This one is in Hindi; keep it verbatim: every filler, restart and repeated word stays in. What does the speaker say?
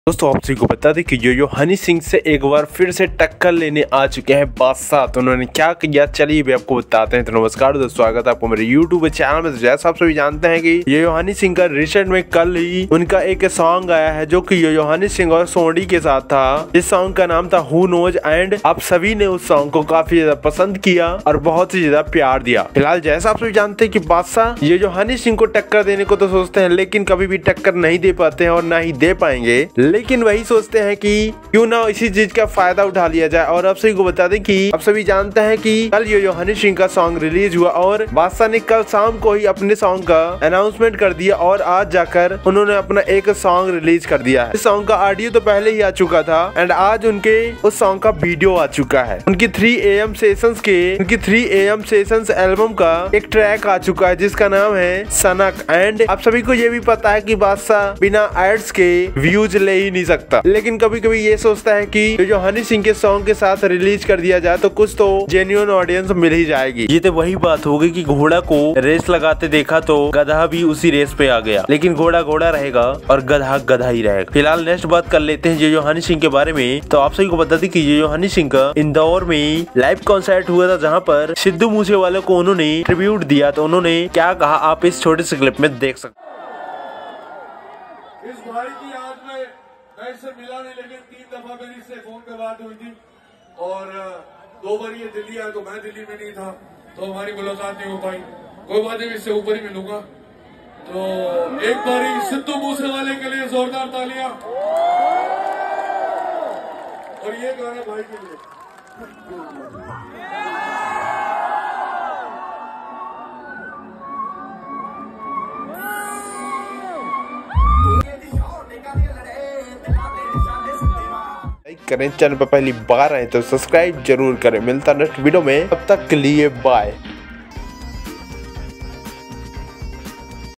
दोस्तों आप सभी को बता दें कि यो यो हनी सिंह से एक बार फिर से टक्कर लेने आ चुके हैं बादशाह। तो उन्होंने क्या किया चलिए भी आपको बताते हैं। तो नमस्कार दोस्तों, स्वागत है आपको मेरे यूट्यूब चैनल में। जैसा आप सभी जानते हैं कि यो यो हनी सिंह का रिसेंट में कल ही उनका एक सॉन्ग आया है जो कि यो यो हनी सिंह और सोनी के साथ था। इस सॉन्ग का नाम था हु नोज एंड आप सभी ने उस सॉन्ग को काफी ज्यादा पसंद किया और बहुत ही ज्यादा प्यार दिया। फिलहाल जैसा आप सभी जानते हैं कि बादशाह ये जो हनी सिंह को टक्कर देने को तो सोचते हैं लेकिन कभी भी टक्कर नहीं दे पाते हैं और ना ही दे पाएंगे, लेकिन वही सोचते हैं कि क्यों ना इसी चीज का फायदा उठा लिया जाए। और आप सभी को बता दें कि आप सभी जानते हैं कि कल यो यो हनी सिंह का सॉन्ग रिलीज हुआ और बादशाह ने कल शाम को ही अपने सॉन्ग का अनाउंसमेंट कर दिया और आज जाकर उन्होंने अपना एक सॉन्ग रिलीज कर दिया है। इस सॉन्ग का ऑडियो तो पहले ही आ चुका था एंड आज उनके उस सॉन्ग का वीडियो आ चुका है। उनकी थ्री ए एम सेशंस के उनकी three A M sessions album का एक ट्रैक आ चुका है जिसका नाम है सनक। एंड आप सभी को ये भी पता है कि बादशाह बिना एड्स के व्यूज ले ही नहीं सकता, लेकिन कभी कभी ये सोचता है कि जो हनी सिंह के सॉन्ग के साथ रिलीज कर दिया जाए तो कुछ तो जेन्युइन ऑडियंस मिल ही जाएगी। ये तो वही बात होगी कि घोड़ा को रेस लगाते देखा तो गधा भी उसी रेस पे आ गया, लेकिन घोड़ा घोड़ा रहेगा और गधा गधा ही रहेगा। फिलहाल नेक्स्ट बात कर लेते हैं ये जो हनी सिंह के बारे में। तो आप सभी को बता दें कि ये जो हनी सिंह का इंदौर में लाइव कॉन्सर्ट हुआ था जहाँ पर सिद्धू मूसेवाले को उन्होंने ट्रिब्यूट दिया। तो उन्होंने क्या कहा आप इस छोटे से क्लिप में देख सकते। इस भाई की याद में मैं इससे मिला नहीं, लेकिन तीन दफा मेरी इससे फोन पे बात हुई थी और दो बार ये दिल्ली आया तो मैं दिल्ली में नहीं था तो हमारी मुलाकात नहीं हो पाई। कोई बात नहीं, इससे ऊपर ही मिलूंगा। तो एक बारी सिद्धू मूसेवाले के लिए जोरदार तालियां और ये गाना भाई के लिए। करें, चैनल पर पहली बार आए तो सब्सक्राइब जरूर करें। मिलता नेक्स्ट वीडियो में, तब तक के लिए बाय।